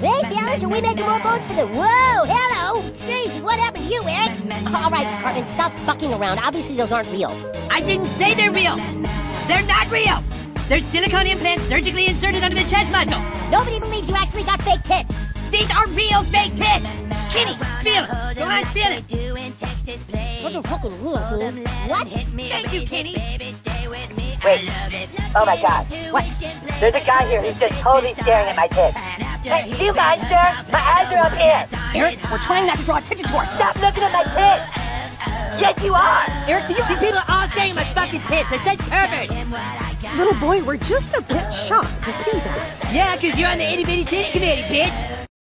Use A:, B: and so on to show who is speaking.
A: Hey, fellas, are we making more bones for the... Whoa, hello! Jeez, what happened to you, Eric? All right, Cartman, stop fucking around. Obviously, those aren't real.
B: I didn't say they're real. They're not real. They're silicone implants surgically inserted under the chest muscle.
A: Nobody believes you actually got fake tits.
B: These are real fake tits. Kenny, feel it. Go on, feel it.
A: What the fucking real, dude? What?
B: Thank you, Kenny.
C: Wait. Oh my god.
A: What?
C: There's a guy here who's just totally staring at my tits. Hey, do you mind, sir? My eyes are up here.
D: Eric, we're trying not to draw attention to ourselves.
C: Stop looking at my tits. Yes, you are.
B: Eric, these people are all staring at my fucking tits. They're such perverts.
D: Little boy, we're just a bit shocked to see that.
B: Yeah, because you're on the itty-bitty titty committee, bitch.